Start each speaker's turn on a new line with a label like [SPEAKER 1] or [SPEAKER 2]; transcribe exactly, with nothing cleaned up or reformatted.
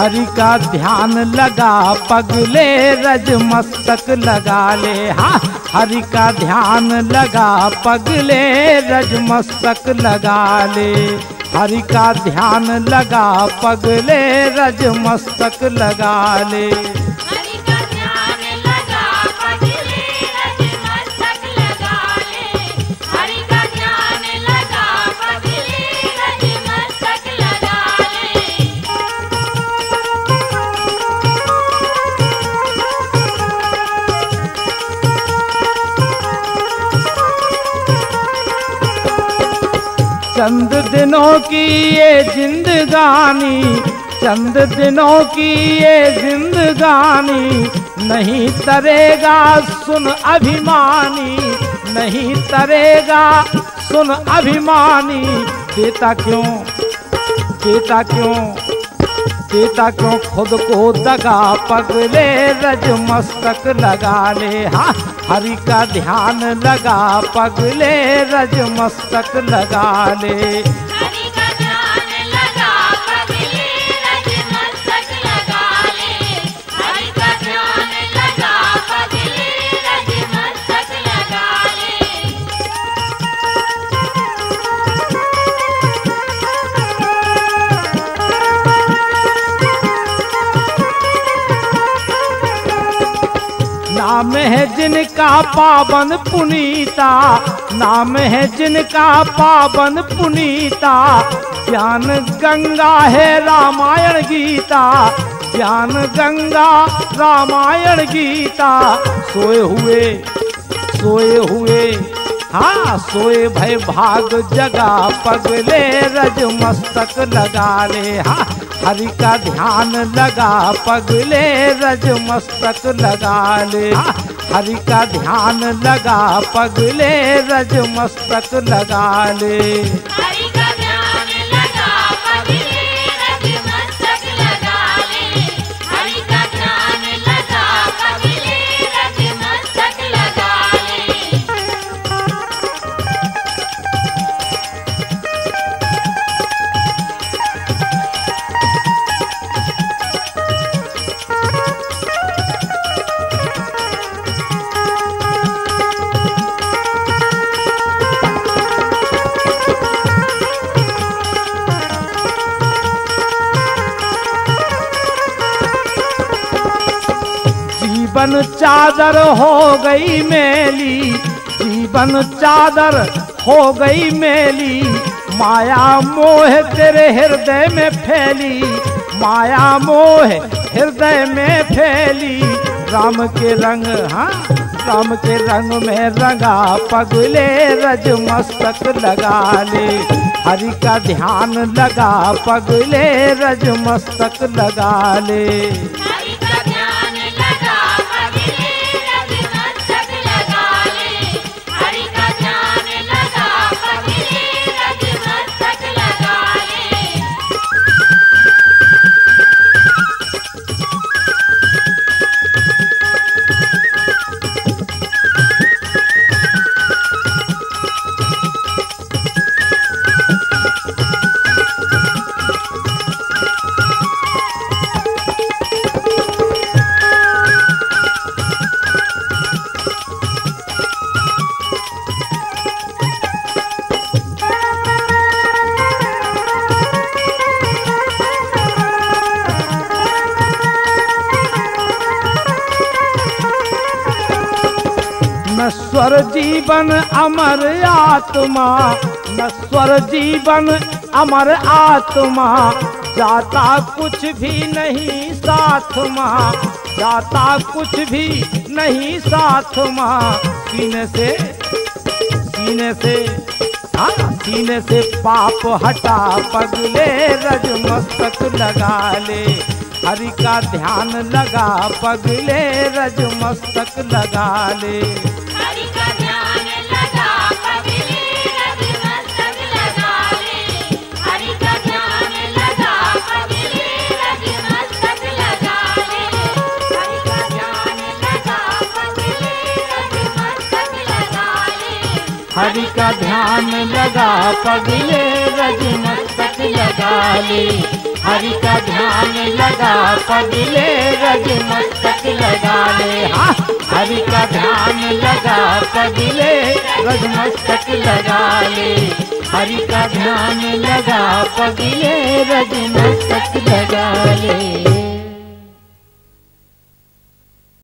[SPEAKER 1] हरि का ध्यान लगा पगले रज मस्तक लगा ले। हाँ, हरि का ध्यान लगा पगले रज मस्तक लगा ले। हरि का ध्यान लगा पगले रज मस्तक लगा ले।
[SPEAKER 2] हरि का ध्यान लगा पगले रज मस्तक लगा ले। हरि का ध्यान लगा पगले रज मस्तक लगा ले।
[SPEAKER 1] चंद दिनों की ये जिंदगानी, चंद दिनों की ये जिंदगानी, नहीं तरेगा सुन अभिमानी, नहीं तरेगा सुन अभिमानी। देता क्यों, देता क्यों, देता क्यों खुद को दगा पगले रज मस्तक लगा ले। हाँ, हरि का ध्यान लगा पगले रज मस्तक लगा ले।
[SPEAKER 2] हरि का ध्यान लगा पगले रज मस्तक लगा ले। हरि का ध्यान लगा पगले रज मस्तक लगा ले।
[SPEAKER 1] नाम है जिनका पावन पुनीता, नाम है जिनका पावन पुनीता। ज्ञान गंगा है रामायण गीता, ज्ञान गंगा रामायण गीता। सोए हुए, सोए हुए, हाँ सोए भय भाग जगा पगले रज मस्तक लगा ले। हाँ, हरि का ध्यान लगा पगले रज मस्तक लगा ले। हाँ, हरि का ध्यान लगा पगले रज मस्तक लगा ले।
[SPEAKER 2] हरि का ध्यान लगा पगले रज मस्तक लगा ले। हरि का ध्यान लगा पगले रज मस्तक लगा ले।
[SPEAKER 1] जीवन चादर हो गई मेली, जीवन चादर हो गई मेली। माया मोह तेरे हृदय में फैली, माया मोह हृदय में फैली। राम के रंग, हाँ राम के रंग में रंगा पगले रज मस्तक लगा ले। हरि का ध्यान लगा पगले रज मस्तक लगा ले।
[SPEAKER 2] हरि का ध्यान लगा पगले रज मस्तक लगा ले। हरि का ध्यान लगा पगले रज मस्तक लगा ले।
[SPEAKER 1] नश्वर जीवन अमर आत्मा, नश्वर जीवन अमर आत्मा। जाता कुछ भी नहीं साथ माँ, जाता कुछ भी नहीं साथ माँ। सीने से, सीने से, हाँ सीने से पाप हटा पगले रज मस्तक लगा ले। हरि का ध्यान लगा पगले रज मस्तक लगा ले।
[SPEAKER 2] हरि का ध्यान लगा पगले रज मस्तक लगा ले। हरि का ध्यान लगा पगले रज मस्तक लगा ले। हरि का ध्यान लगा पगले रज मस्तक लगा ले।
[SPEAKER 1] हरि का ध्यान लगा पगले रज मस्तक लगा ले।
[SPEAKER 2] हरि का ध्यान लगा पगले रज मस्तक लगा ले।
[SPEAKER 1] हाँ,
[SPEAKER 2] हरि का ध्यान लगा पगले रज मस्तक लगा ले। हरि का ध्यान लगा पगले रज मस्तक लगा ले।